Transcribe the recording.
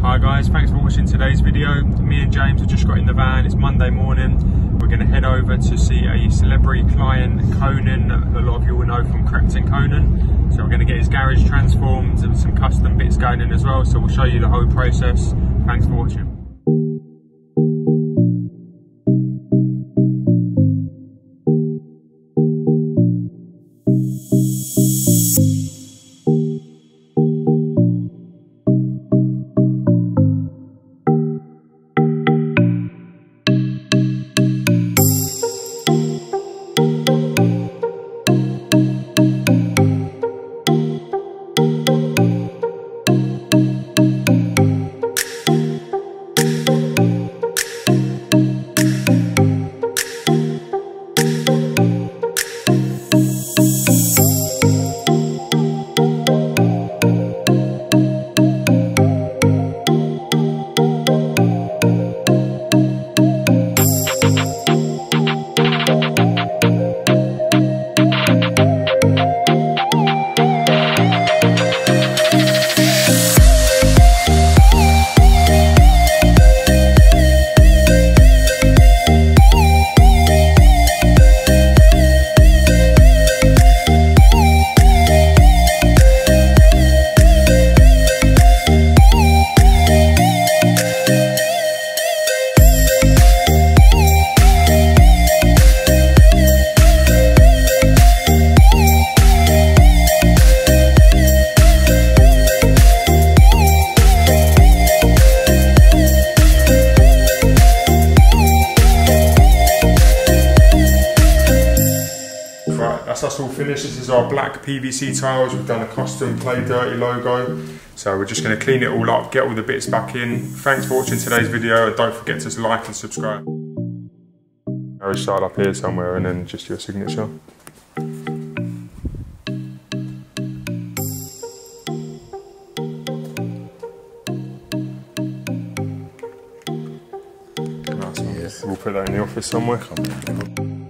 Hi guys, thanks for watching today's video. Me and James have just got in the van. It's Monday morning. We're going to head over to see a celebrity client, Conan, that a lot of you will know from Crepton Conan. So we're going to get his garage transformed and some custom bits going in as well. So we'll show you the whole process. Thanks for watching. That's all finished. This is our black PVC tiles. We've done a custom Play Dirty logo. So we're just going to clean it all up, get all the bits back in. Thanks for watching today's video, and don't forget to like and subscribe. I'll start up here somewhere and then just your signature. Nice one. Yeah. We'll put that in the office somewhere.